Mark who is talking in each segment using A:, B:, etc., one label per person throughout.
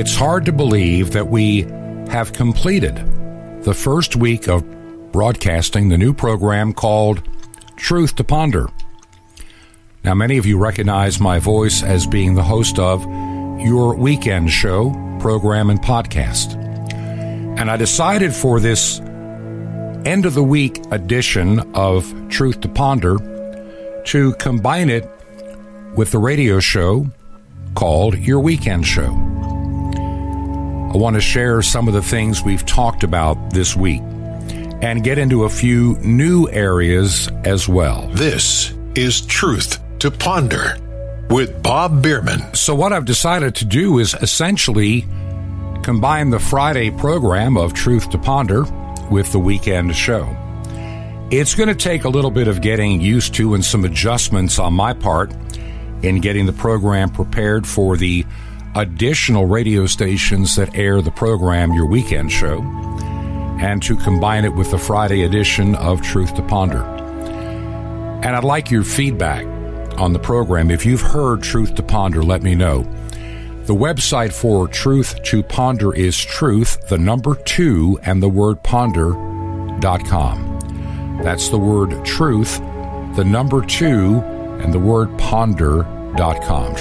A: It's hard to believe that we have completed the first week of broadcasting the new program called Truth to Ponder. Now, many of you recognize my voice as being the host of your weekend show, program, and podcast. And I decided for this end-of-the-week edition of Truth to Ponder to combine it with the radio show called Your Weekend Show. I want to share some of the things we've talked about this week and get into a few new areas as well.
B: This is Truth to Ponder with Bob Bierman.
A: So what I've decided to do is essentially combine the Friday program of Truth to Ponder with the weekend show. It's going to take a little bit of getting used to and some adjustments on my part in getting the program prepared for the additional radio stations that air the program, Your Weekend Show, and to combine it with the Friday edition of Truth to Ponder. And I'd like your feedback on the program. If you've heard Truth to Ponder, let me know. The website for Truth to Ponder is truth, the number 2, and the word ponder.com. That's the word truth, the number 2, and the word ponder.com.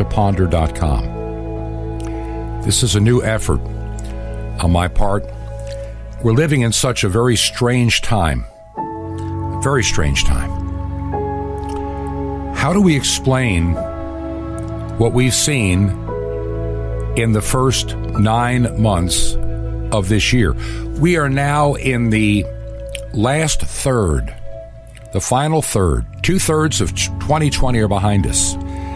A: Truth2ponder.com. This is a new effort on my part. We're living in such a very strange time. A very strange time. How do we explain what we've seen in the first 9 months of this year? We are now in the last third, the final third. 2/3 of 2020 are behind us.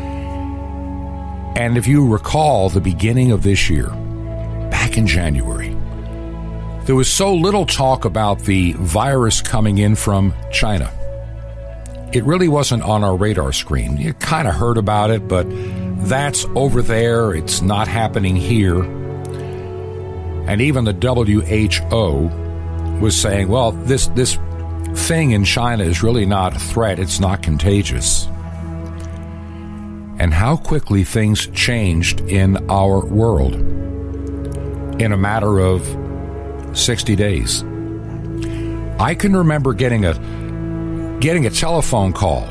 A: And if you recall the beginning of this year, back in January, there was so little talk about the virus coming in from China. It really wasn't on our radar screen. You kind of heard about it, but that's over there. It's not happening here. And even the WHO was saying, well, this thing in China is really not a threat. It's not contagious. And how quickly things changed in our world in a matter of 60 days. I can remember getting a telephone call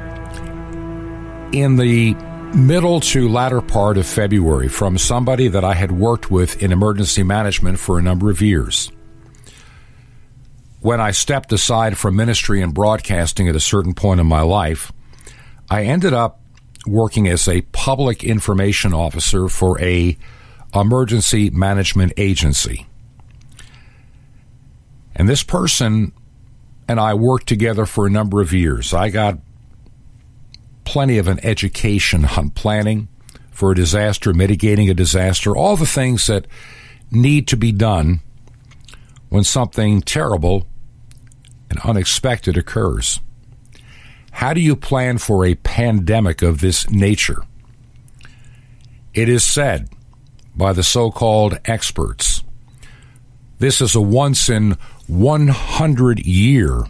A: in the middle to latter part of February from somebody that I had worked with in emergency management for a number of years. When I stepped aside from ministry and broadcasting at a certain point in my life, I ended up working as a public information officer for a emergency management agency. And this person and I worked together for a number of years. I got plenty of an education on planning for a disaster, mitigating a disaster, all the things that need to be done when something terrible and unexpected occurs. How do you plan for a pandemic of this nature? It is said by the so-called experts, this is a once in 100 year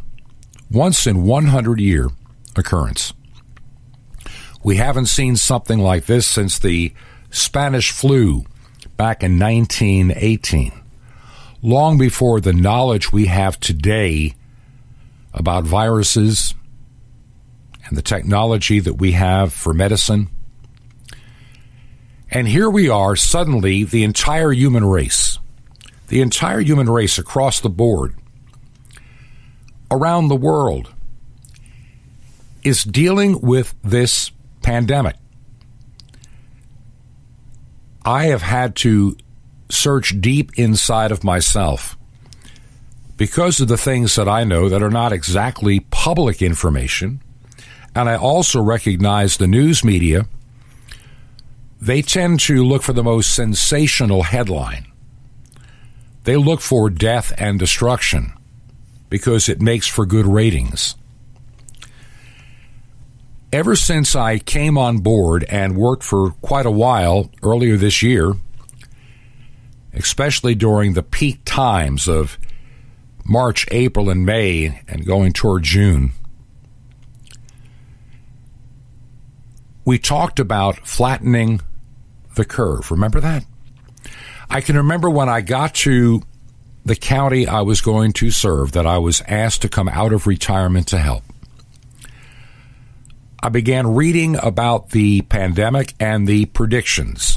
A: occurrence. We haven't seen something like this since the Spanish flu back in 1918, long before the knowledge we have today about viruses and the technology that we have for medicine. And here we are, suddenly, the entire human race across the board, around the world, is dealing with this pandemic. I have had to search deep inside of myself because of the things that I know that are not exactly public information. And I also recognize the news media. They tend to look for the most sensational headline. They look for death and destruction because it makes for good ratings. Ever since I came on board and worked for quite a while earlier this year, especially during the peak times of March, April, and May, and going toward June, we talked about flattening the curve. Remember that? I can remember when I got to the county I was going to serve that I was asked to come out of retirement to help. I began reading about the pandemic and the predictions.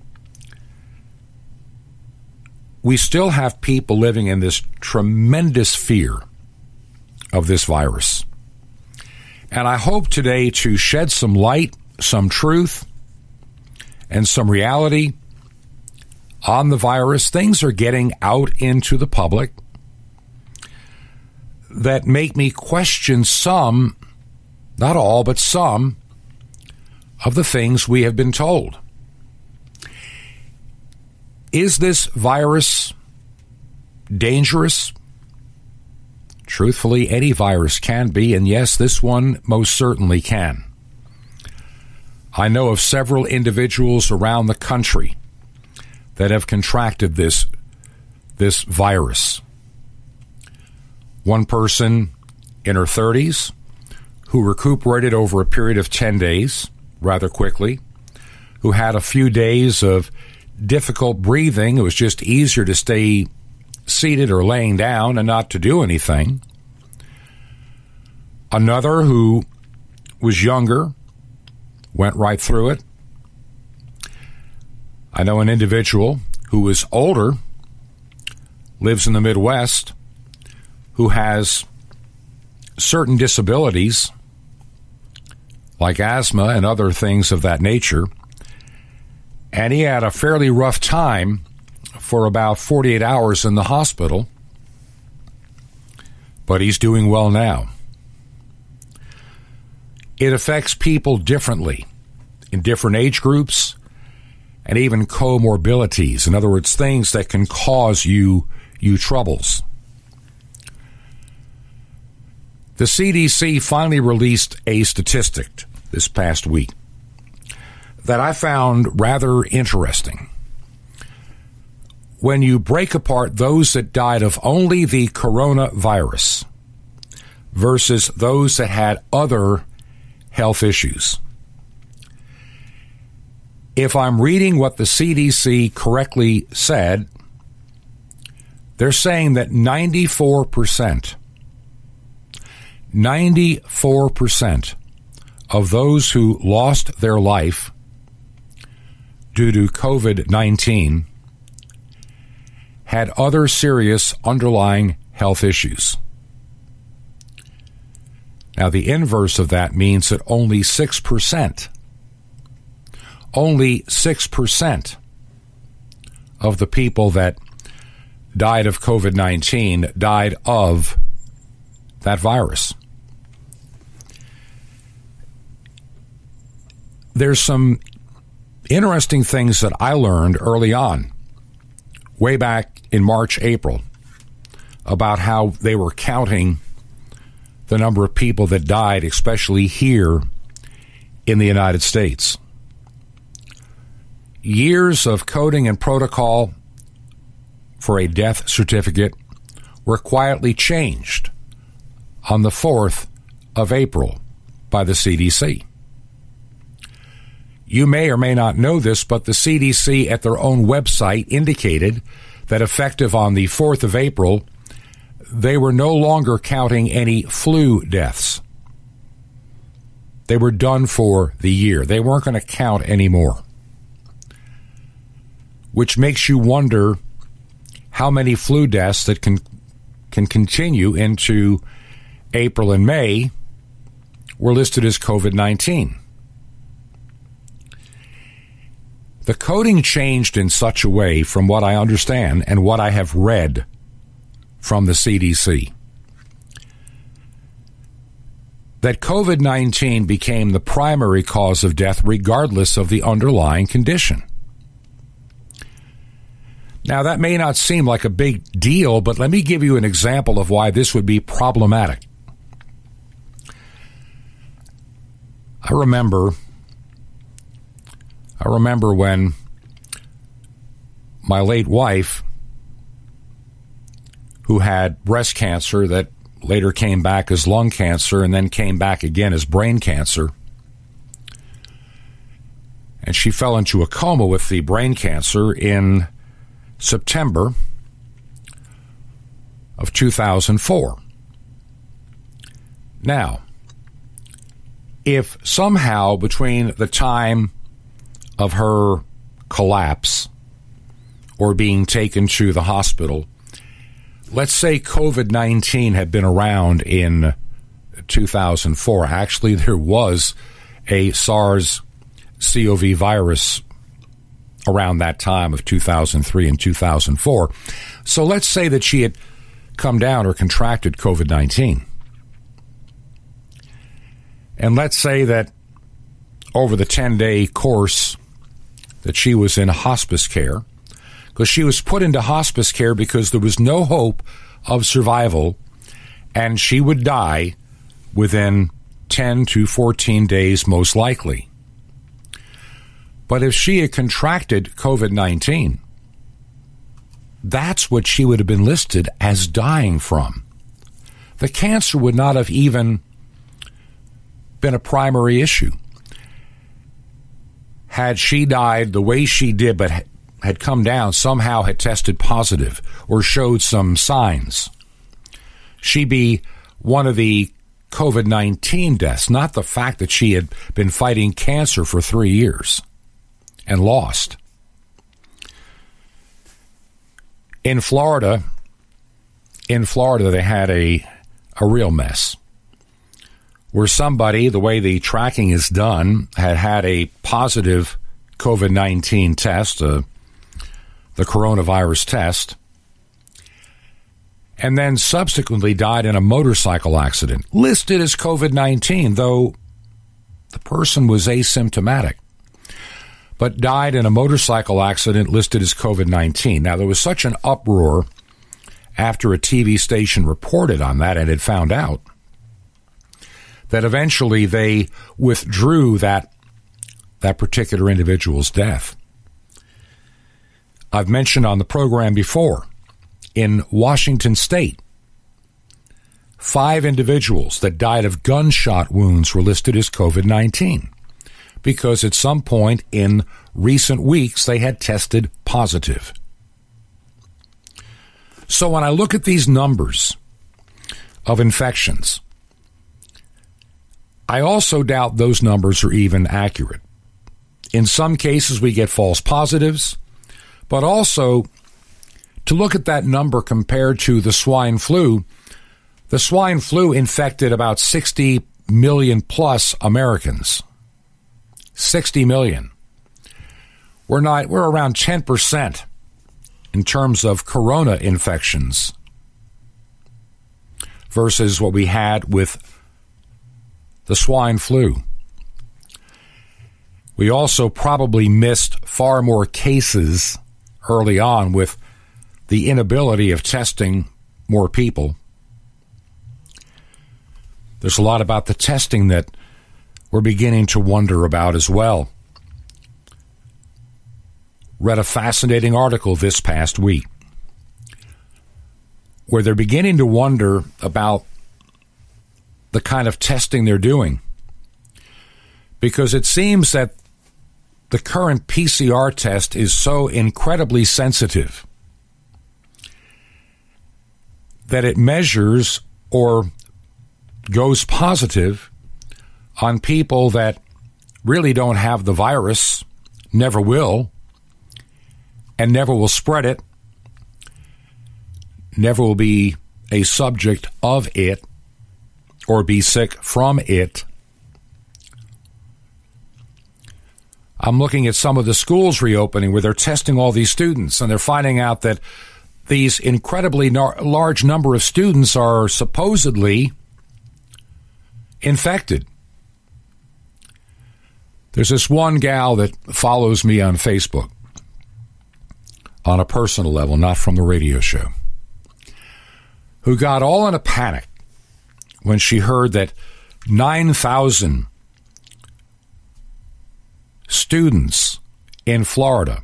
A: We still have people living in this tremendous fear of this virus. And I hope today to shed some light, some truth, and some reality on the virus. Things are getting out into the public that make me question some, not all, but some of the things we have been told. Is this virus dangerous? Truthfully, any virus can be, and yes, this one most certainly can. I know of several individuals around the country that have contracted this virus. One person in her 30s who recuperated over a period of 10 days rather quickly, who had a few days of difficult breathing. It was just easier to stay seated or laying down and not to do anything. Another who was younger went right through it. I know an individual who was older, lives in the Midwest, who has certain disabilities like asthma and other things of that nature, and he had a fairly rough time for about 48 hours in the hospital, but he's doing well now. It affects people differently in different age groups and even comorbidities. In other words, things that can cause you troubles. The CDC finally released a statistic this past week that I found rather interesting. When you break apart those that died of only the coronavirus versus those that had other health issues. If I'm reading what the CDC correctly said, they're saying that 94% of those who lost their life due to COVID-19 had other serious underlying health issues. Now, the inverse of that means that only 6% of the people that died of COVID-19 died of that virus. There's some interesting things that I learned early on, way back in March, April, about how they were counting the number of people that died, especially here in the United States. Years of coding and protocol for a death certificate were quietly changed on the 4th of April by the CDC. You may or may not know this, but the CDC at their own website indicated that effective on the 4th of April, they were no longer counting any flu deaths. They were done for the year. They weren't going to count anymore. Which makes you wonder how many flu deaths that can continue into April and May were listed as COVID-19. The coding changed in such a way, from what I understand and what I have read from the CDC, that COVID-19 became the primary cause of death regardless of the underlying condition. Now, that may not seem like a big deal, but let me give you an example of why this would be problematic. I remember when my late wife, who had breast cancer that later came back as lung cancer and then came back again as brain cancer, and she fell into a coma with the brain cancer in September of 2004. Now, if somehow between the time of her collapse or being taken to the hospital, let's say COVID-19 had been around in 2004. Actually, there was a SARS-CoV virus around that time of 2003 and 2004. So let's say that she had come down or contracted COVID-19. And let's say that over the 10-day course that she was in hospice care, because she was put into hospice care because there was no hope of survival, and she would die within 10 to 14 days most likely. But if she had contracted COVID-19, that's what she would have been listed as dying from. The cancer would not have even been a primary issue. Had she died the way she did, but had come down, somehow had tested positive or showed some signs, she'd be one of the COVID-19 deaths, not the fact that she had been fighting cancer for 3 years and lost. In Florida, they had a real mess where somebody, the way the tracking is done, had a positive COVID-19 test, the coronavirus test, and then subsequently died in a motorcycle accident, listed as COVID-19, though the person was asymptomatic, but died in a motorcycle accident listed as COVID-19. Now, there was such an uproar after a TV station reported on that and had found out that eventually they withdrew that particular individual's death. I've mentioned on the program before, in Washington State, 5 individuals that died of gunshot wounds were listed as COVID-19 because at some point in recent weeks they had tested positive. So when I look at these numbers of infections, I also doubt those numbers are even accurate. In some cases, we get false positives, but also to look at that number compared to the swine flu infected about 60 million plus Americans. 60 million. We're around 10% in terms of corona infections versus what we had with the swine flu. We also probably missed far more cases early on with the inability of testing more people. There's a lot about the testing that we're beginning to wonder about as well. Read a fascinating article this past week where they're beginning to wonder about the kind of testing they're doing, because it seems that the current PCR test is so incredibly sensitive that it measures or goes positive on people that really don't have the virus, never will, and never will spread it, never will be a subject of it, or be sick from it. I'm looking at some of the schools reopening where they're testing all these students, and they're finding out that these incredibly large number of students are supposedly infected. There's this one gal that follows me on Facebook on a personal level, not from the radio show, who got all in a panic when she heard that 9,000 students in Florida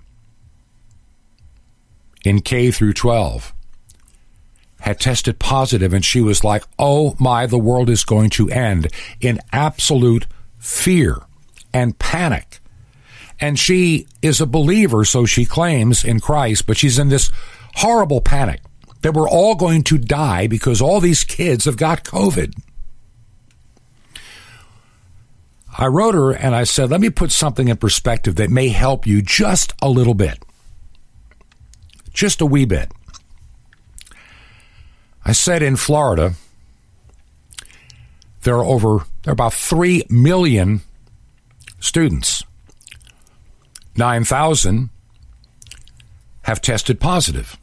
A: in K through 12 had tested positive, and she was like, oh my, the world is going to end, in absolute fear and panic. And she is a believer, so she claims, in Christ, but she's in this horrible panic that we're all going to die because all these kids have got COVID. I wrote her and I said, let me put something in perspective that may help you just a little bit. Just a wee bit. I said in Florida, there are about 3 million students. 9,000 have tested positive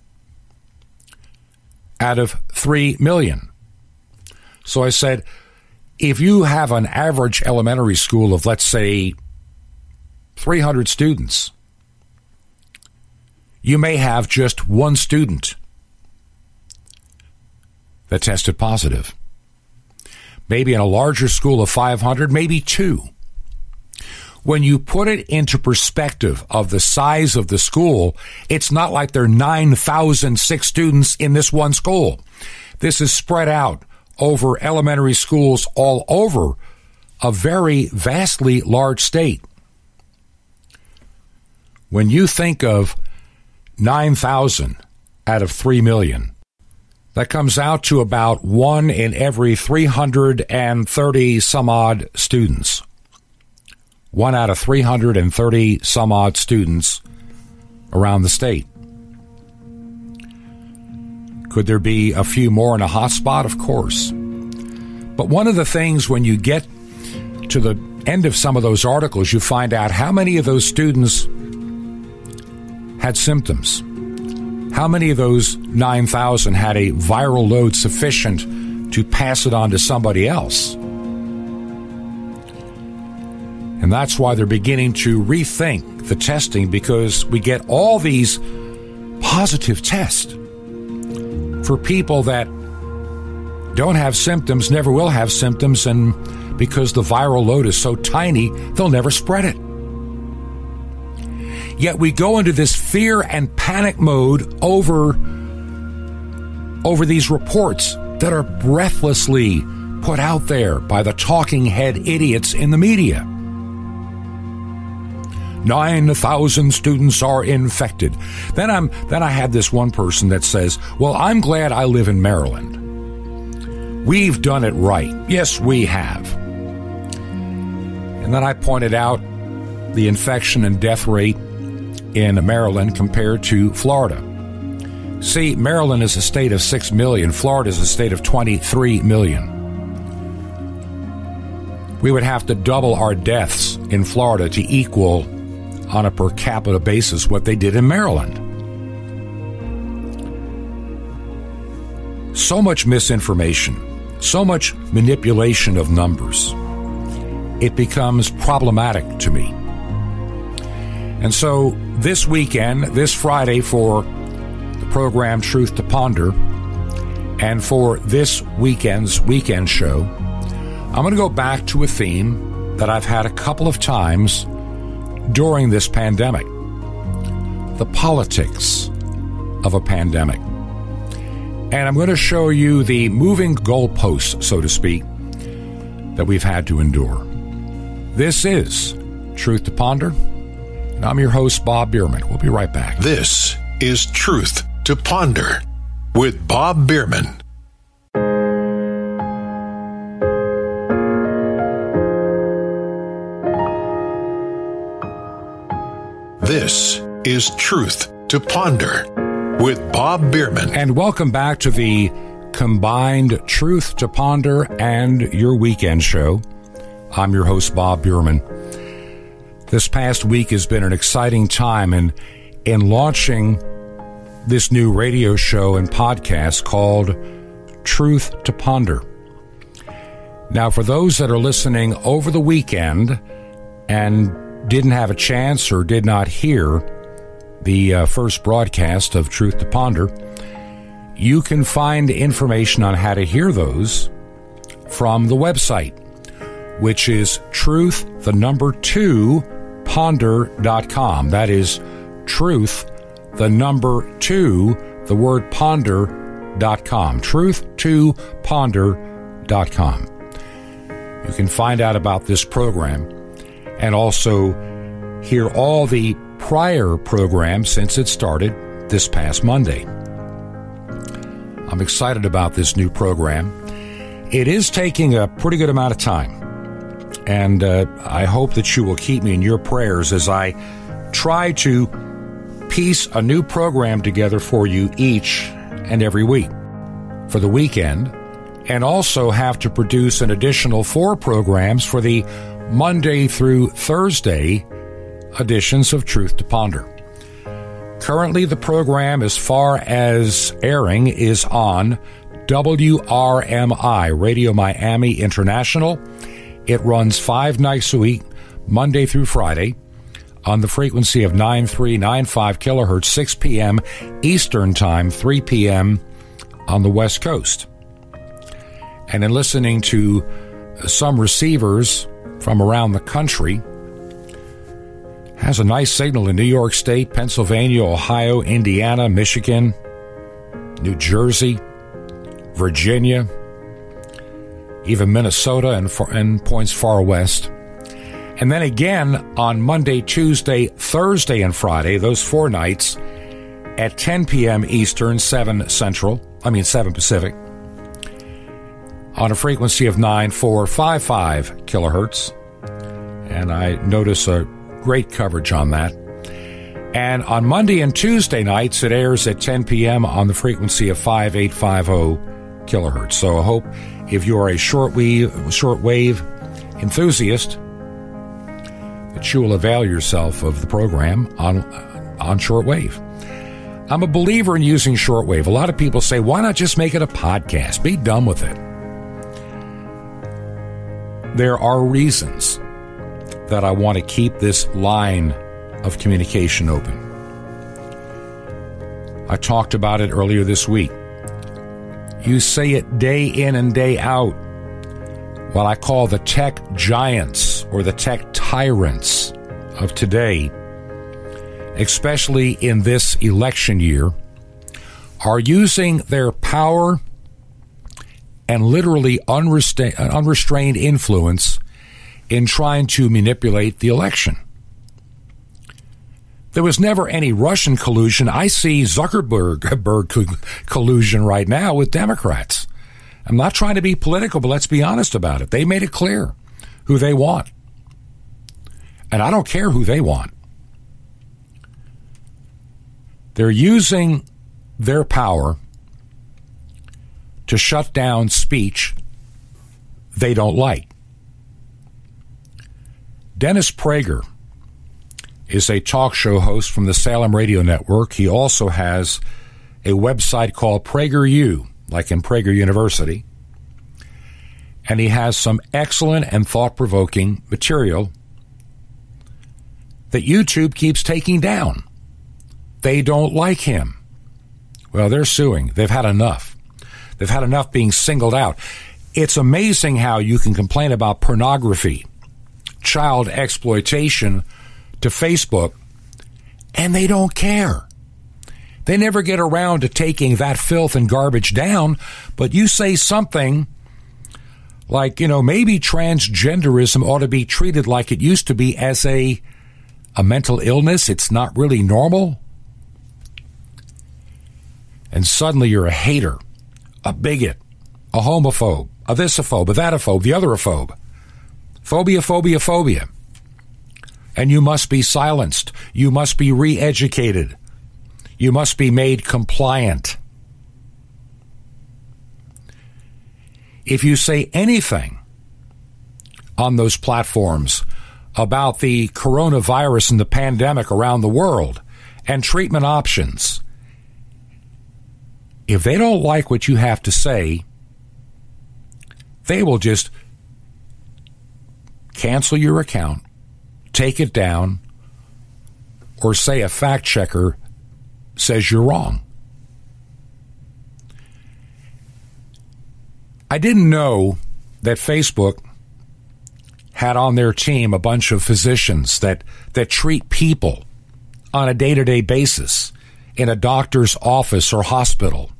A: out of 3 million. So I said, if you have an average elementary school of, let's say, 300 students, you may have just one student that tested positive. Maybe in a larger school of 500, maybe 2. When you put it into perspective of the size of the school, it's not like there are 9,006 students in this one school. This is spread out over elementary schools all over a very vastly large state. When you think of 9,000 out of 3 million, that comes out to about 1 in every 330 some odd students. 1 out of 330 some odd students around the state. Could there be a few more in a hotspot? Of course. But one of the things when you get to the end of some of those articles, you find out how many of those students had symptoms. How many of those 9,000 had a viral load sufficient to pass it on to somebody else? And that's why they're beginning to rethink the testing, because we get all these positive tests for people that don't have symptoms, never will have symptoms, and because the viral load is so tiny, they'll never spread it. Yet we go into this fear and panic mode over these reports that are breathlessly put out there by the talking head idiots in the media. 9,000 students are infected. Then I had this one person that says, well, I'm glad I live in Maryland. We've done it right. Yes, we have. And then I pointed out the infection and death rate in Maryland compared to Florida. See, Maryland is a state of 6 million. Florida is a state of 23 million. We would have to double our deaths in Florida to equal, on a per capita basis, what they did in Maryland. So much misinformation, so much manipulation of numbers. It becomes problematic to me. And so this weekend, this Friday, for the program Truth to Ponder, and for this weekend's weekend show, I'm going to go back to a theme that I've had a couple of times during this pandemic: the politics of a pandemic. And I'm going to show you the moving goalposts, so to speak, that we've had to endure. This is Truth to Ponder, and I'm your host, Bob Bierman. We'll be right back.
B: This is Truth to Ponder with Bob Bierman. This is Truth to Ponder with Bob Bierman.
A: And welcome back to the combined Truth to Ponder and your weekend show. I'm your host, Bob Bierman. This past week has been an exciting time in launching this new radio show and podcast called Truth to Ponder. Now, for those that are listening over the weekend and didn't have a chance or did not hear the first broadcast of Truth to Ponder, you can find information on how to hear those from the website, which is truth2ponder.com. That is truth2, the word ponder.com. Truth2ponder.com. You can find out about this program and also hear all the prior programs since it started this past Monday. I'm excited about this new program. It is taking a pretty good amount of time, and I hope that you will keep me in your prayers as I try to piece a new program together for you each and every week for the weekend, and also have to produce an additional 4 programs for the Monday through Thursday editions of Truth to Ponder. Currently, the program, as far as airing, is on WRMI, Radio Miami International. It runs 5 nights a week, Monday through Friday, on the frequency of 9395 kilohertz, 6 p.m. Eastern Time, 3 p.m. on the West Coast. And in listening to some receivers from around the country, has a nice signal in New York State, Pennsylvania, Ohio, Indiana, Michigan, New Jersey, Virginia, even Minnesota and points far west. And then again on Monday, Tuesday, Thursday, and Friday, those 4 nights at 10 p.m. Eastern, 7 Pacific, on a frequency of 9455 kilohertz. And I notice a great coverage on that. And on Monday and Tuesday nights, it airs at 10 p.m. on the frequency of 5850 kilohertz. So I hope if you are a shortwave enthusiast that you will avail yourself of the program on shortwave. I'm a believer in using shortwave. A lot of people say, why not just make it a podcast? Be done with it. There are reasons that I want to keep this line of communication open. I talked about it earlier this week. You say it day in and day out. What I call the tech giants or the tech tyrants of today, especially in this election year, are using their power and literally unrestrained influence in trying to manipulate the election. There was never any Russian collusion. I see Zuckerberg collusion right now with Democrats. I'm not trying to be political, but let's be honest about it. They made it clear who they want. And I don't care who they want. They're using their power to shut down speech they don't like. Dennis Prager is a talk show host from the Salem Radio Network. He also has a website called PragerU, like in Prager University. And he has some excellent and thought-provoking material that YouTube keeps taking down. They don't like him. Well, they're suing. They've had enough. They've had enough being singled out. It's amazing how you can complain about pornography, child exploitation to Facebook, and they don't care. They never get around to taking that filth and garbage down, but you say something like, maybe transgenderism ought to be treated like it used to be as a mental illness. It's not really normal. And suddenly you're a hater, a bigot, a homophobe, a thisophobe, a thatophobe, the otherophobe. Phobia, phobia, phobia. And you must be silenced. You must be re-educated. You must be made compliant. If you say anything on those platforms about the coronavirus and the pandemic around the world and treatment options, if they don't like what you have to say, they will just cancel your account, take it down, or say a fact checker says you're wrong. I didn't know that Facebook had on their team a bunch of physicians that treat people on a day-to-day basis in a doctor's office or hospital.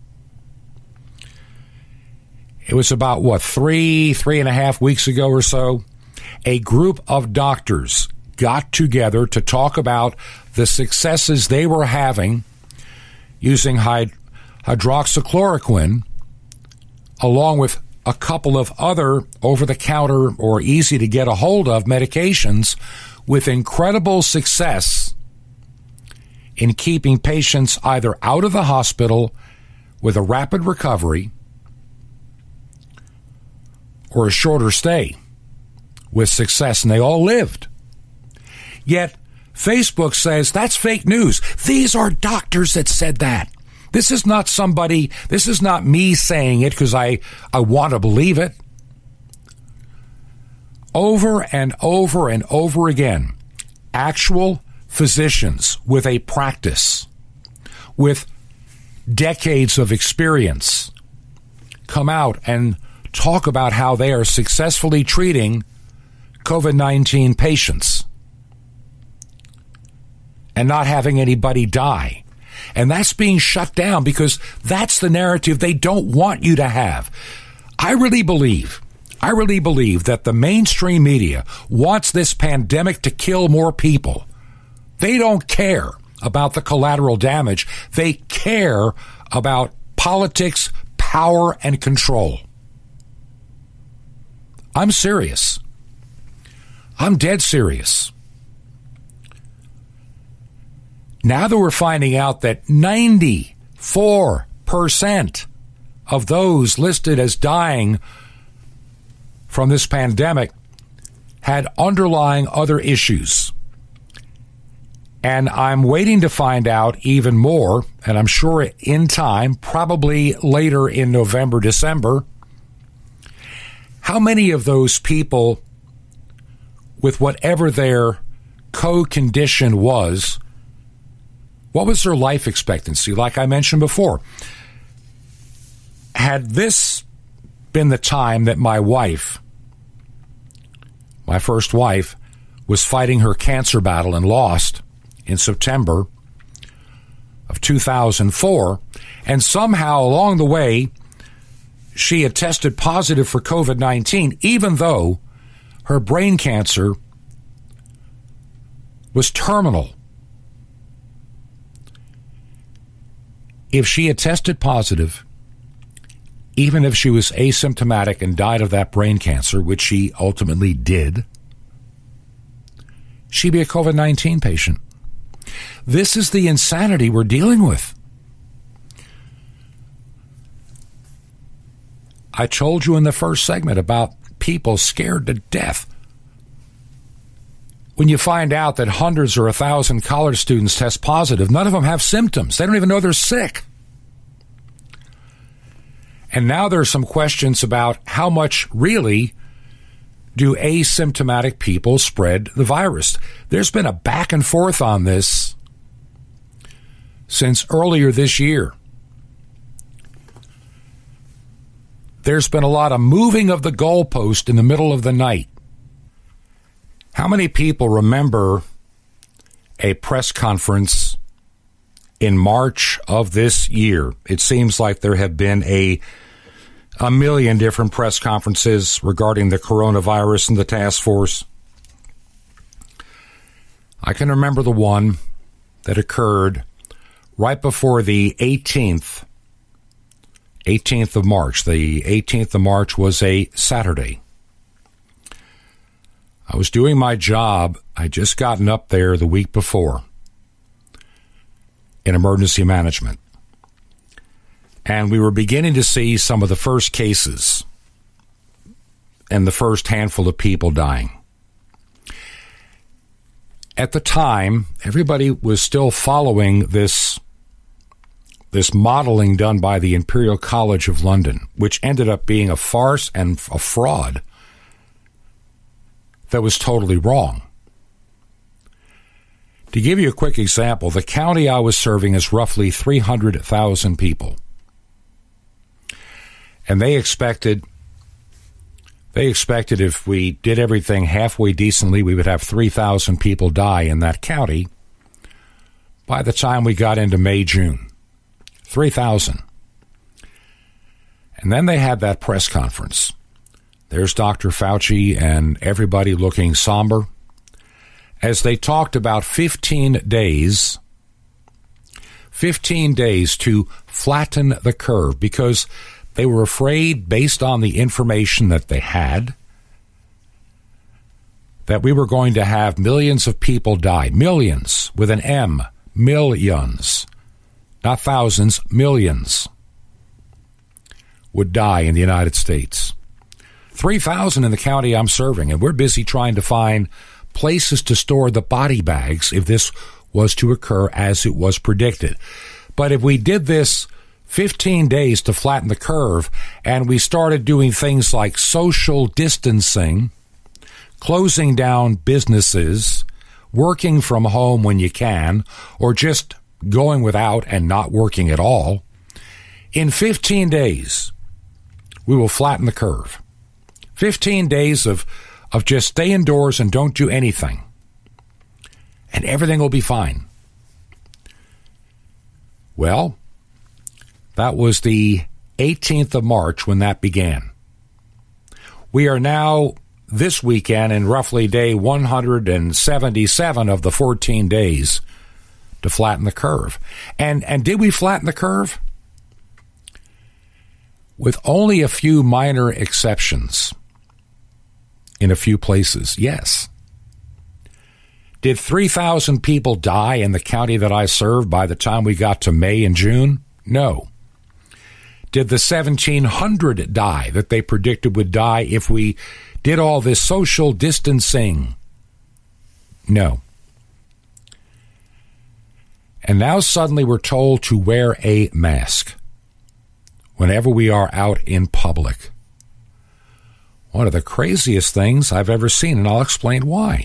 A: It was about, 3.5 weeks ago or so, a group of doctors got together to talk about the successes they were having using hydroxychloroquine, along with a couple of other over-the-counter or easy-to-get-a-hold-of medications, with incredible success in keeping patients either out of the hospital with a rapid recovery or a shorter stay with success, and they all lived. Yet Facebook says that's fake news. These are doctors that said that. This is not me saying it because I want to believe it. Over and over and over again, actual physicians with a practice, with decades of experience, come out and talk about how they are successfully treating COVID-19 patients and not having anybody die. And that's being shut down because that's the narrative they don't want you to have. I really believe that the mainstream media wants this pandemic to kill more people. They don't care about the collateral damage. They care about politics, power, and control. I'm serious. I'm dead serious. Now that we're finding out that 94% of those listed as dying from this pandemic had underlying other issues. And I'm waiting to find out even more, and I'm sure in time, probably later in November, December, how many of those people with whatever their co-condition was, what was their life expectancy? Like I mentioned before, had this been the time that my first wife, was fighting her cancer battle and lost in September of 2004, and somehow along the way she had tested positive for COVID-19, even though her brain cancer was terminal. If she had tested positive, even if she was asymptomatic and died of that brain cancer, which she ultimately did, she'd be a COVID-19 patient. This is the insanity we're dealing with. I told you in the first segment about people scared to death when you find out that hundreds or 1,000 college students test positive. None of them have symptoms. They don't even know they're sick. And now there are some questions about how much really do asymptomatic people spread the virus. There's been a back and forth on this since earlier this year. There's been a lot of moving of the goalpost in the middle of the night. How many people remember a press conference in March of this year? It seems like there have been a million different press conferences regarding the coronavirus and the task force. I can remember the one that occurred right before the 18th of March. The 18th of March was a Saturday. I was doing my job. I'd just gotten up there the week before in emergency management. And we were beginning to see some of the first cases and the first handful of people dying. At the time, everybody was still following this modeling done by the Imperial College of London, which ended up being a farce and a fraud that was totally wrong. To give you a quick example, the county I was serving is roughly 300,000 people. And they expected if we did everything halfway decently, we would have 3,000 people die in that county by the time we got into May, June. 3,000. And then they had that press conference. There's Dr. Fauci and everybody looking somber. as they talked about 15 days to flatten the curve, because they were afraid, based on the information that they had, that we were going to have millions of people die. Millions, with an M. Millions. Not thousands, millions would die in the United States. 3,000 in the county I'm serving, and we're busy trying to find places to store the body bags if this was to occur as it was predicted. But if we did this 15 days to flatten the curve, and we started doing things like social distancing, closing down businesses, working from home when you can, or just going without and not working at all, in 15 days, we will flatten the curve. 15 days of just stay indoors and don't do anything, and everything will be fine. Well, that was the 18th of March when that began. We are now, this weekend, in roughly day 177 of the 14 days to flatten the curve. And did we flatten the curve? With only a few minor exceptions in a few places, yes. Did 3,000 people die in the county that I served by the time we got to May and June? No. Did the 1,700 die that they predicted would die if we did all this social distancing? No. And now suddenly we're told to wear a mask whenever we are out in public. One of the craziest things I've ever seen, and I'll explain why.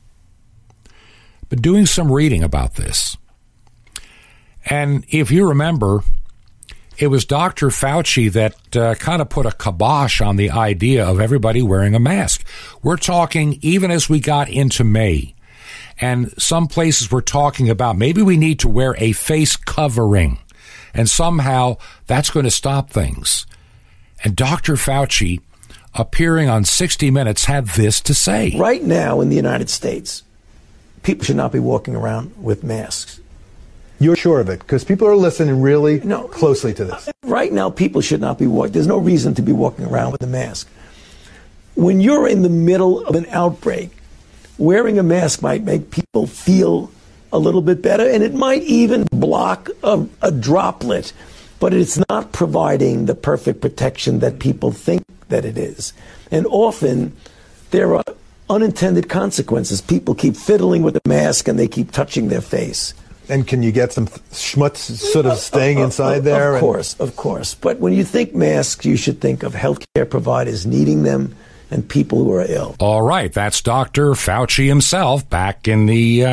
A: But doing some reading about this. And if you remember, it was Dr. Fauci that kind of put a kibosh on the idea of everybody wearing a mask. We're talking even as we got into May. And some places were talking about maybe we need to wear a face covering. And somehow that's going to stop things. And Dr. Fauci, appearing on 60 Minutes, had this to say.
C: Right now in the United States, people should not be walking around with masks.
D: You're sure of it? Because people are listening really closely to this.
C: Right now, people should not be walking. There's no reason to be walking around with a mask. When you're in the middle of an outbreak, wearing a mask might make people feel a little bit better, and it might even block a droplet, but it's not providing the perfect protection that people think that it is. And often, there are unintended consequences. People keep fiddling with the mask, and they keep touching their face.
D: And can you get some schmutz sort of staying inside there?
C: Of course. But when you think masks, you should think of healthcare providers needing them and people who are ill.
A: All right, that's Dr. Fauci himself back in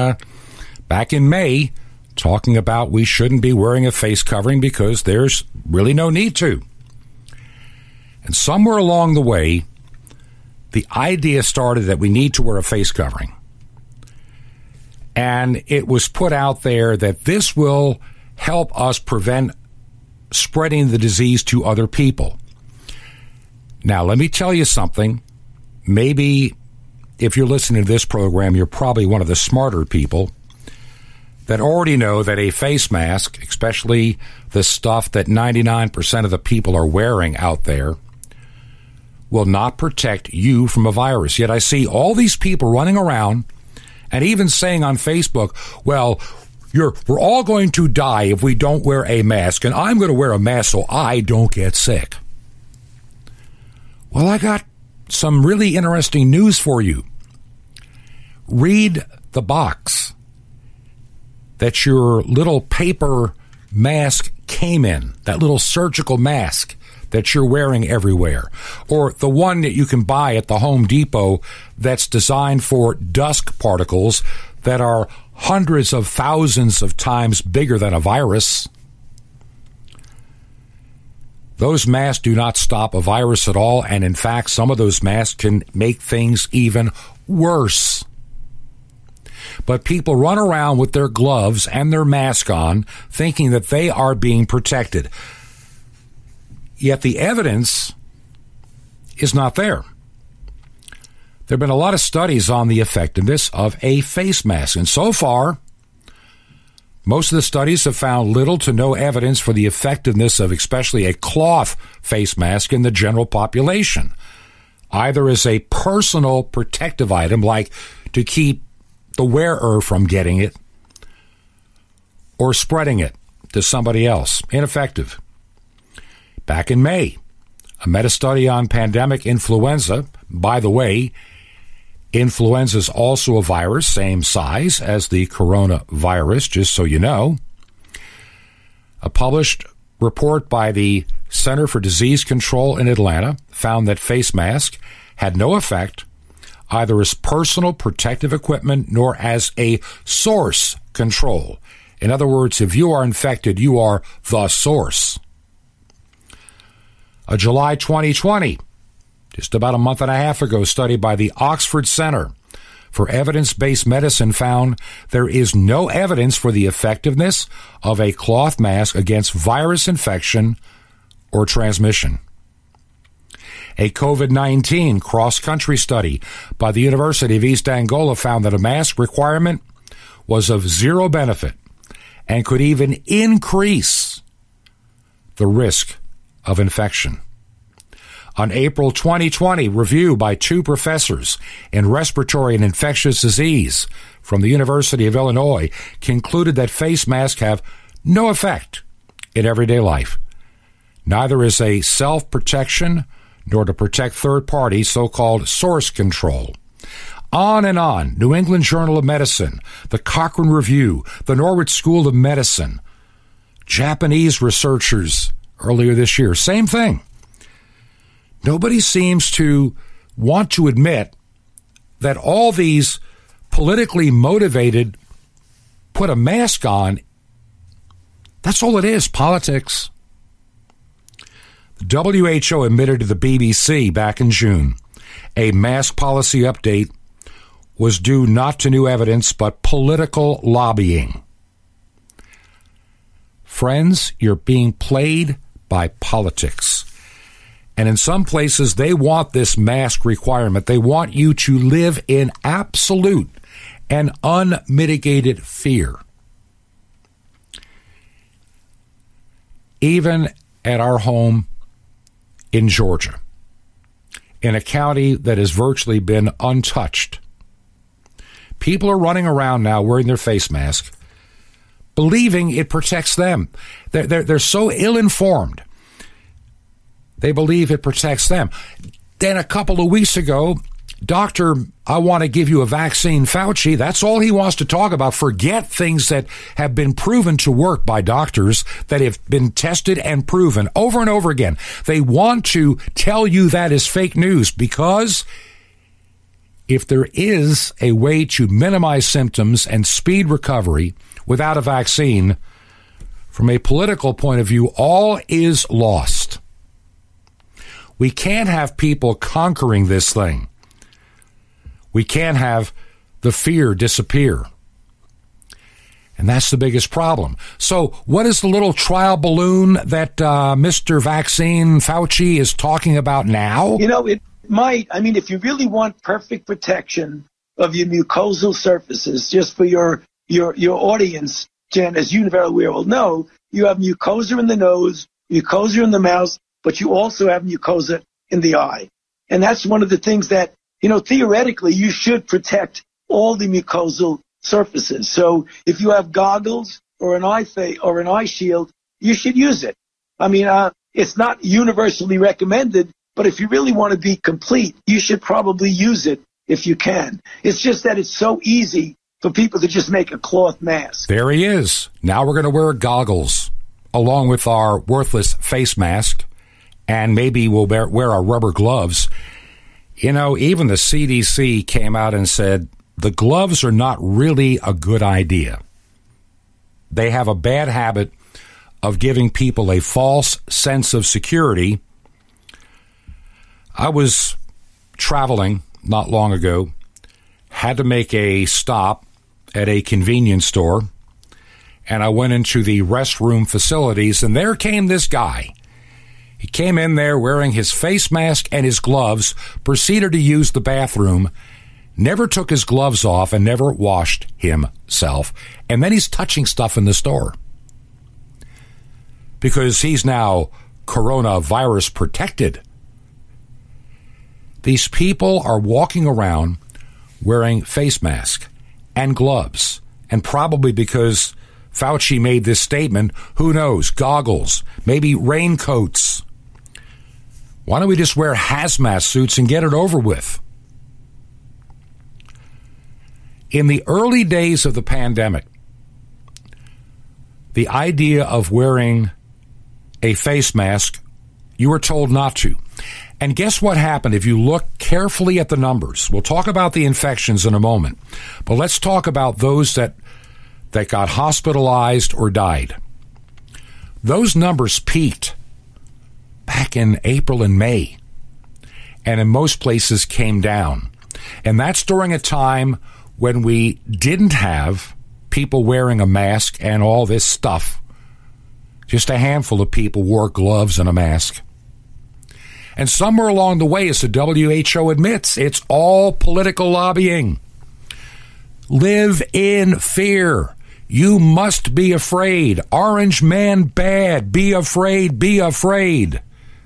A: May, talking about we shouldn't be wearing a face covering because there's really no need to. And somewhere along the way, the idea started that we need to wear a face covering. And it was put out there that this will help us prevent spreading the disease to other people. Now, let me tell you something. Maybe if you're listening to this program, you're probably one of the smarter people that already know that a face mask, especially the stuff that 99% of the people are wearing out there, will not protect you from a virus. Yet I see all these people running around and even saying on Facebook, well, we're all going to die if we don't wear a mask, and I'm going to wear a mask so I don't get sick. Well, I got some really interesting news for you. Read the box that your little paper mask came in, that little surgical mask that you're wearing everywhere, or the one that you can buy at the Home Depot that's designed for dust particles that are hundreds of thousands of times bigger than a virus. Those masks do not stop a virus at all, and in fact, some of those masks can make things even worse. But people run around with their gloves and their mask on, thinking that they are being protected. Yet the evidence is not there. There have been a lot of studies on the effectiveness of a face mask, and so far, most of the studies have found little to no evidence for the effectiveness of especially a cloth face mask in the general population, either as a personal protective item, like to keep the wearer from getting it, or spreading it to somebody else. Ineffective. Back in May, a meta-study on pandemic influenza, by the way, influenza is also a virus, same size as the coronavirus, just so you know. A published report by the Center for Disease Control in Atlanta found that face masks had no effect either as personal protective equipment nor as a source control. In other words, if you are infected, you are the source. A July 2020, just about a month and a half ago, study by the Oxford Center for Evidence-Based Medicine found there is no evidence for the effectiveness of a cloth mask against virus infection or transmission. A COVID-19 cross-country study by the University of East Angola found that a mask requirement was of zero benefit and could even increase the risk of infection. An April 2020 review by two professors in respiratory and infectious disease from the University of Illinois concluded that face masks have no effect in everyday life, neither as a self-protection nor to protect third parties, so-called source control. On and on. New England Journal of Medicine, the Cochrane Review, the Norwich School of Medicine, Japanese researchers earlier this year, same thing. Nobody seems to want to admit that all these politically motivated put a mask on. That's all it is, politics. The WHO admitted to the BBC back in June a mask policy update was due not to new evidence but political lobbying. Friends, you're being played by politics. And in some places, they want this mask requirement. They want you to live in absolute and unmitigated fear. Even at our home in Georgia, in a county that has virtually been untouched, people are running around now wearing their face mask, believing it protects them. They're so ill-informed. They believe it protects them. Then a couple of weeks ago, Doctor, I want to give you a vaccine, Fauci, that's all he wants to talk about. Forget things that have been proven to work by doctors, that have been tested and proven over and over again. They want to tell you that is fake news, because if there is a way to minimize symptoms and speed recovery without a vaccine, from a political point of view, all is lost. We can't have people conquering this thing. We can't have the fear disappear. And that's the biggest problem. So what is the little trial balloon that Mr. Vaccine Fauci is talking about now?
C: You know, it might. I mean, if you really want perfect protection of your mucosal surfaces, just for your audience, Jen, as you very well know, you have mucosa in the nose, mucosa in the mouth, but you also have mucosa in the eye. And that's one of the things that, you know, theoretically, you should protect all the mucosal surfaces. So if you have goggles or an eye shield, you should use it. I mean, it's not universally recommended, but if you really want to be complete, you should probably use it if you can. It's just that it's so easy for people to just make a cloth mask.
A: There he is. Now we're going to wear goggles along with our worthless face mask, and maybe we'll wear our rubber gloves. You know, even the CDC came out and said the gloves are not really a good idea. They have a bad habit of giving people a false sense of security. I was traveling not long ago, had to make a stop at a convenience store, and I went into the restroom facilities, and there came this guy. He came in there wearing his face mask and his gloves, proceeded to use the bathroom, never took his gloves off, and never washed himself. And then he's touching stuff in the store. Because he's now coronavirus protected. These people are walking around wearing face masks and gloves. And probably because Fauci made this statement, who knows, goggles, maybe raincoats. Why don't we just wear hazmat suits and get it over with? In the early days of the pandemic, the idea of wearing a face mask, you were told not to. And guess what happened if you look carefully at the numbers? We'll talk about the infections in a moment, but let's talk about those that got hospitalized or died. Those numbers peaked back in April and May, and in most places came down. And that's during a time when we didn't have people wearing a mask and all this stuff. Just a handful of people wore gloves and a mask. And somewhere along the way, as the WHO admits, it's all political lobbying. Live in fear. You must be afraid. Orange man bad. Be afraid. Be afraid.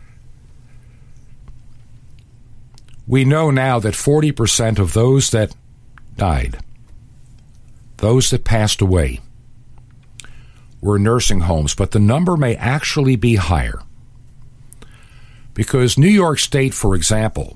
A: We know now that 40% of those that died, those that passed away, were nursing homes, but the number may actually be higher. Because New York State, for example,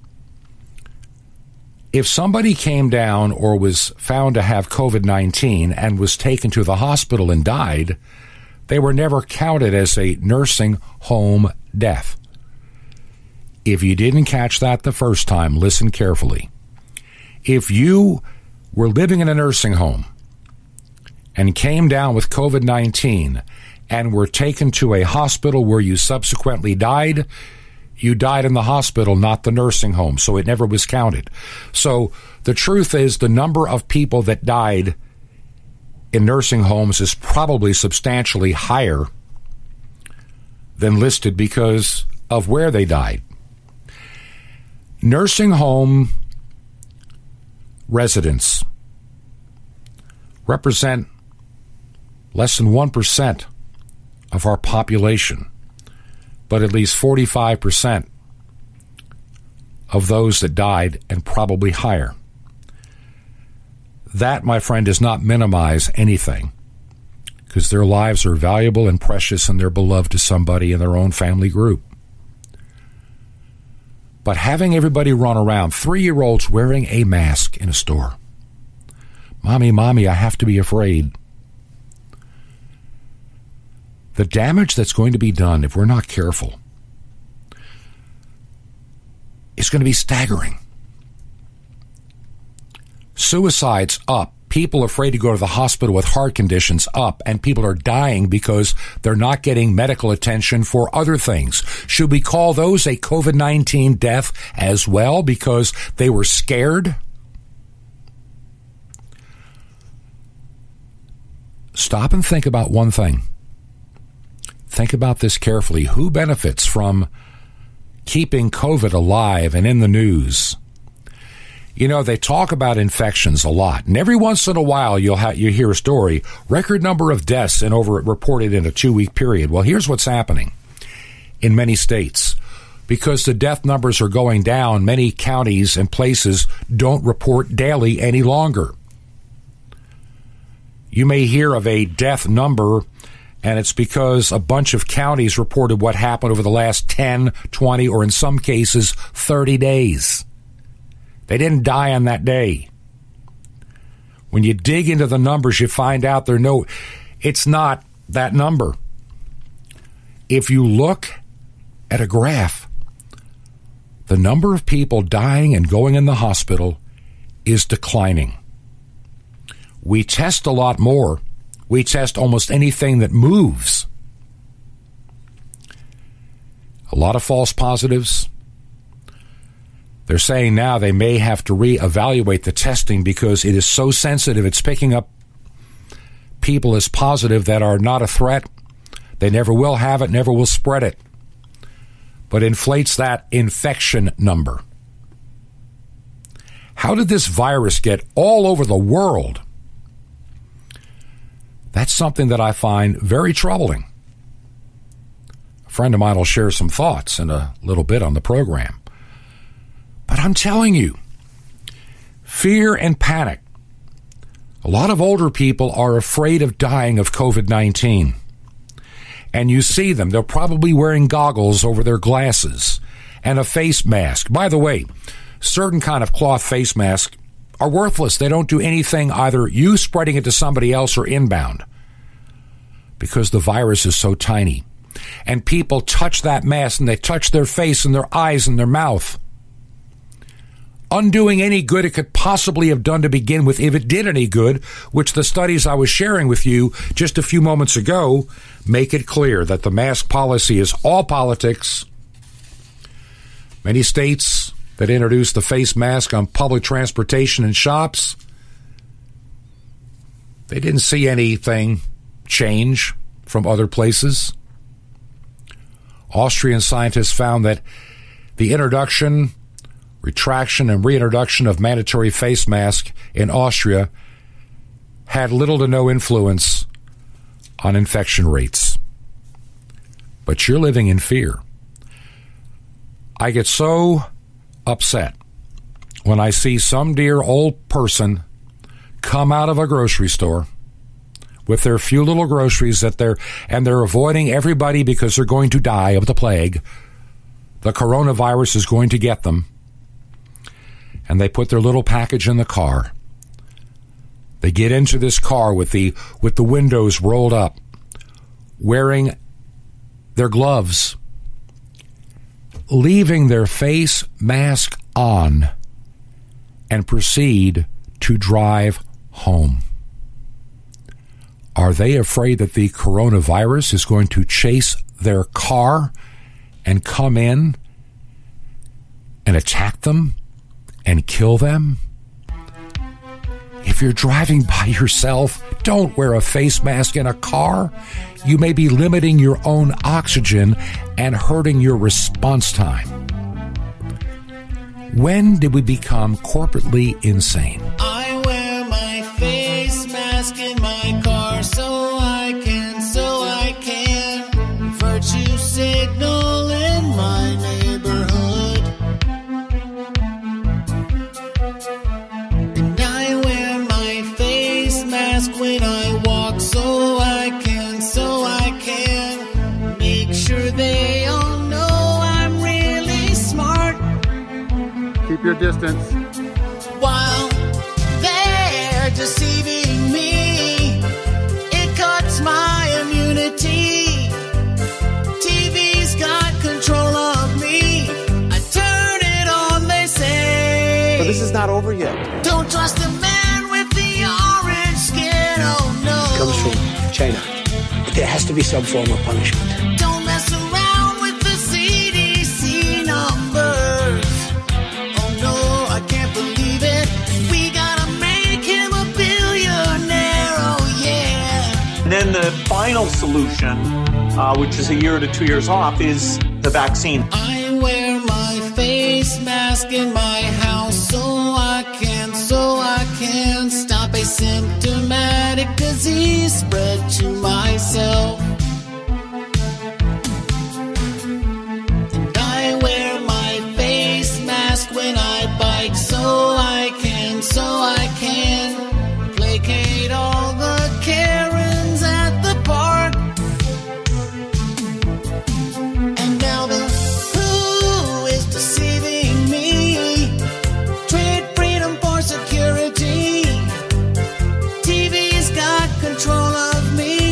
A: if somebody came down or was found to have COVID-19 and was taken to the hospital and died, they were never counted as a nursing home death. If you didn't catch that the first time, listen carefully. If you were living in a nursing home and came down with COVID-19 and were taken to a hospital where you subsequently died, you died in the hospital, not the nursing home, so it never was counted. So the truth is the number of people that died in nursing homes is probably substantially higher than listed because of where they died. Nursing home residents represent less than 1% of our population, but at least 45% of those that died, and probably higher. That, my friend, does not minimize anything, because their lives are valuable and precious, and they're beloved to somebody in their own family group. But having everybody run around, 3-year-olds wearing a mask in a store. Mommy, I have to be afraid. The damage that's going to be done if we're not careful is going to be staggering. Suicides up. People afraid to go to the hospital with heart conditions up, and people are dying because they're not getting medical attention for other things. Should we call those a COVID-19 death as well because they were scared? Stop and think about one thing. Think about this carefully. Who benefits from keeping COVID alive and in the news? You know, they talk about infections a lot, and every once in a while you hear a story, record number of deaths reported in a 2-week period. Well, here's what's happening in many states. Because the death numbers are going down, many counties and places don't report daily any longer. You may hear of a death number, and it's because a bunch of counties reported what happened over the last 10, 20, or in some cases, 30 days. They didn't die on that day. When you dig into the numbers, you find out it's not that number. If you look at a graph, the number of people dying and going in the hospital is declining. We test a lot more. We test almost anything that moves. A lot of false positives. They're saying now they may have to reevaluate the testing because it is so sensitive. It's picking up people as positive that are not a threat. They never will have it, never will spread it. but inflates that infection number. How did this virus get all over the world? That's something that I find very troubling. A friend of mine will share some thoughts in a little bit on the program. But I'm telling you, fear and panic. A lot of older people are afraid of dying of COVID-19. And you see them. They're probably wearing goggles over their glasses and a face mask. By the way, certain kind of cloth face masks are worthless. They don't do anything, either you spreading it to somebody else or inbound, because the virus is so tiny. And people touch that mask and they touch their face and their eyes and their mouth, undoing any good it could possibly have done to begin with, if it did any good, which the studies I was sharing with you just a few moments ago make it clear that the mask policy is all politics. Many states that introduced the face mask on public transportation and shops, they didn't see anything change from other places. Austrian scientists found that the introduction, retraction, and reintroduction of mandatory face masks in Austria had little to no influence on infection rates. But you're living in fear. I get so upset when I see some dear old person come out of a grocery store with their few little groceries that they're avoiding everybody because they're going to die of the plague. The coronavirus is going to get them. And they put their little package in the car. They get into this car with the windows rolled up, wearing their gloves, leaving their face mask on, and proceed to drive home. Are they afraid that the coronavirus is going to chase their car and come in and attack them and kill them? If you're driving by yourself, don't wear a face mask in a car. You may be limiting your own oxygen and hurting your response time. When did we become corporately insane?
E: I wear my face mask in my car so I can virtue signal in my neighborhood. And I wear my face mask when I walk so I can make sure they all know I'm really smart.
D: Keep your distance.
E: While they're deceiving me, it cuts my immunity. TV's got control of me. I turn it on, they say.
F: But this is not over yet.
E: Don't trust the man with the orange skin, oh no.
F: It comes from China. There has to be some form of punishment.
E: Don't mess around with the CDC numbers. Oh no, I can't believe it. We gotta make him a billionaire, oh yeah.
G: And then the final solution, which is a year to 2 years off, is the vaccine.
E: I wear my face mask in my house so I can stop a symptomatic disease spread to myself. And I wear my face mask when I bike so I can placate all the Karens at the park. And now the who is deceiving me? Trade freedom for security. TV's got control of me.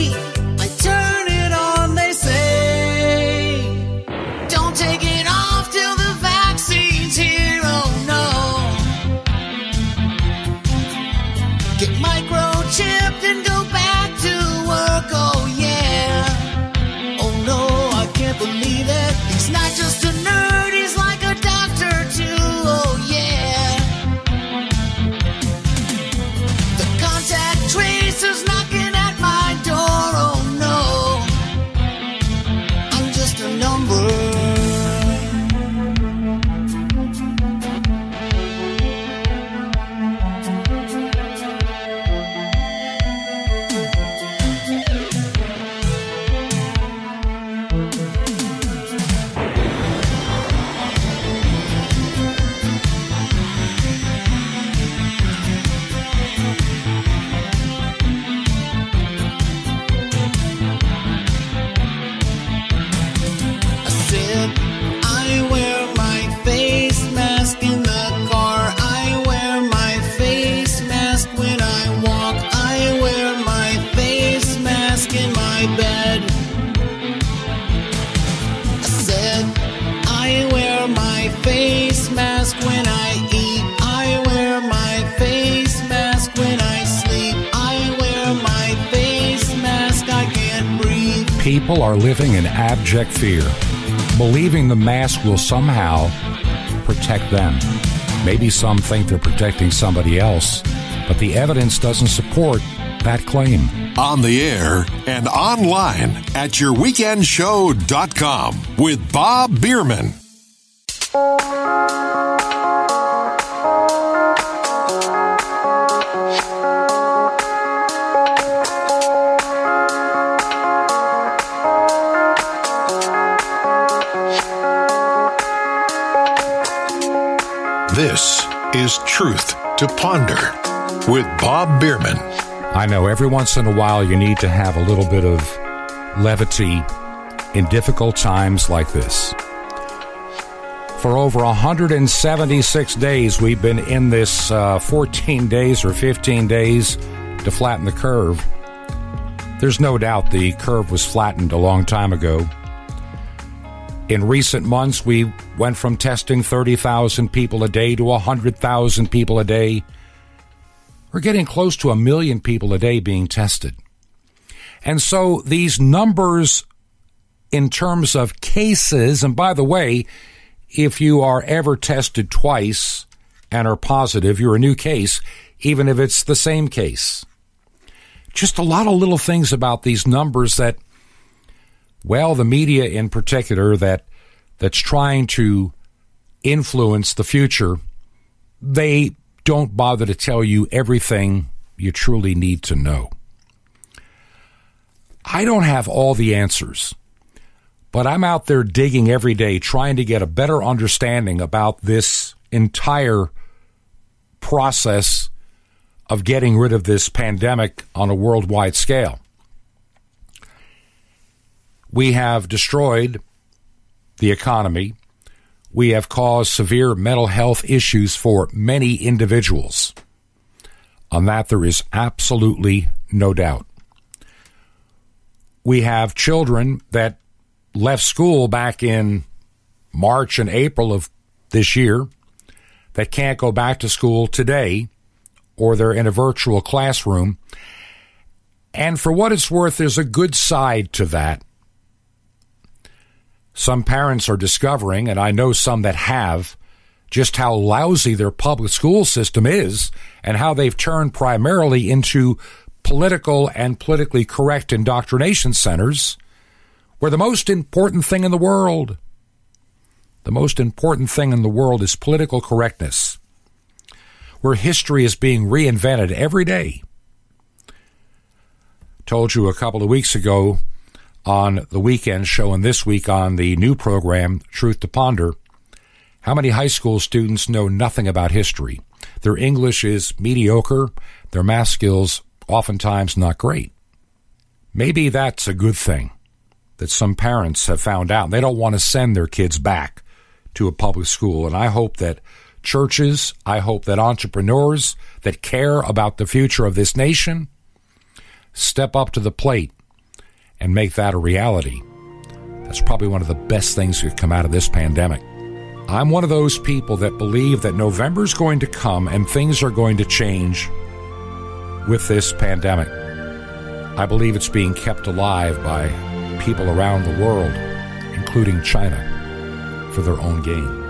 A: people are living in abject fear, believing the mask will somehow protect them. Maybe some think they're protecting somebody else, but the evidence doesn't support that claim.
B: On the air and online at yourweekendshow.com with Bob Bierman. This is Truth to Ponder with Bob Bierman.
A: I know every once in a while you need to have a little bit of levity in difficult times like this. For over 176 days, we've been in this 14 days or 15 days to flatten the curve. There's no doubt the curve was flattened a long time ago. In recent months, we went from testing 30,000 people a day to 100,000 people a day. We're getting close to 1 million people a day being tested. And so these numbers in terms of cases, and by the way, if you are ever tested twice and are positive, you're a new case, even if it's the same case. Just a lot of little things about these numbers that, well, the media in particular that's trying to influence the future, they don't bother to tell you everything you truly need to know. I don't have all the answers, but I'm out there digging every day trying to get a better understanding about this entire process of getting rid of this pandemic on a worldwide scale. We have destroyed the economy. We have caused severe mental health issues for many individuals. On that, there is absolutely no doubt. We have children that left school back in March and April of this year that can't go back to school today, or they're in a virtual classroom. And for what it's worth, there's a good side to that. Some parents are discovering, and I know some that have, just how lousy their public school system is and how they've turned primarily into political and politically correct indoctrination centers where the most important thing in the world is political correctness, where history is being reinvented every day. Told you a couple of weeks ago on the weekend show and this week on the new program, Truth to Ponder, how many high school students know nothing about history. Their English is mediocre, their math skills oftentimes not great. Maybe that's a good thing that some parents have found out. They don't want to send their kids back to a public school, and I hope that churches, I hope that entrepreneurs that care about the future of this nation step up to the plate and make that a reality. That's probably one of the best things that could come out of this pandemic. I'm one of those people that believe that November's going to come and things are going to change with this pandemic. I believe it's being kept alive by people around the world, including China, for their own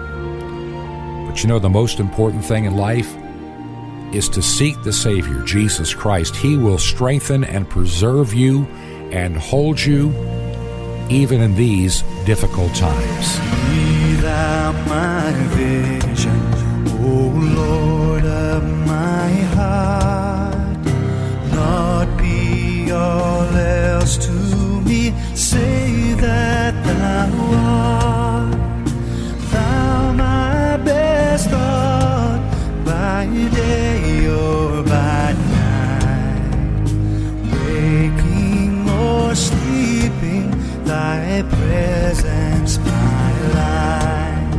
A: gain. But you know, the most important thing in life is to seek the Savior, Jesus Christ. He will strengthen and preserve you and hold you even in these difficult times.
E: Be thou my vision, O Lord of my heart. Not be all else to me, say that thou art. Thou my best thought, by day or by night. Waking or sleeping, thy presence my light.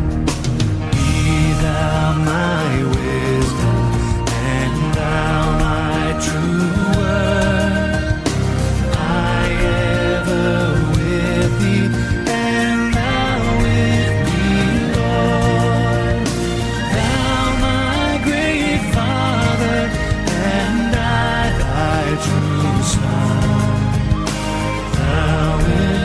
E: Be thou my wisdom, and thou my true word. I ever with thee, and thou with me, Lord. Thou my great Father, and I thy true Son. Thou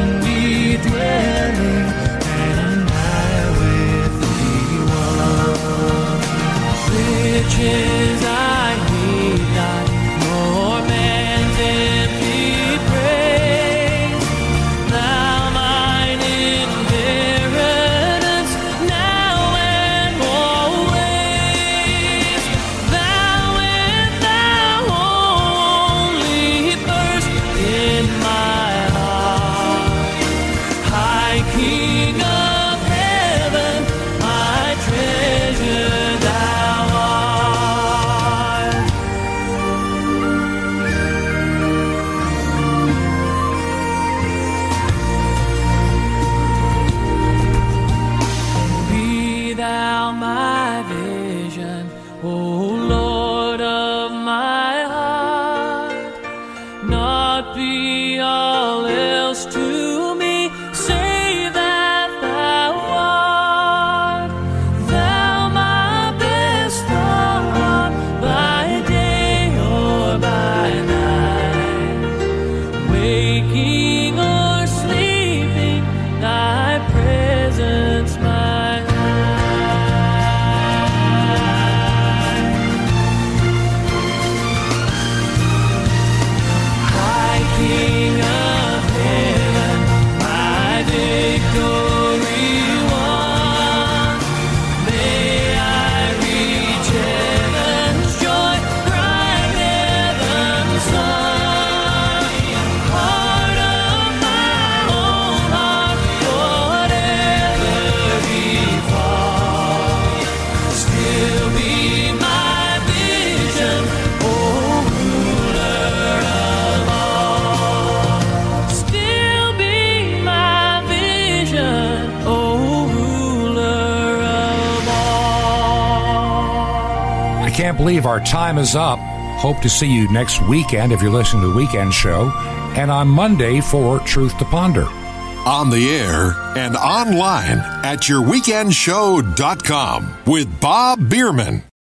A: believe our time is up. Hope to see you next weekend if you're listening to the Weekend Show, and on Monday for Truth to Ponder.
B: On the air and online at yourweekendshow.com with Bob Bierman.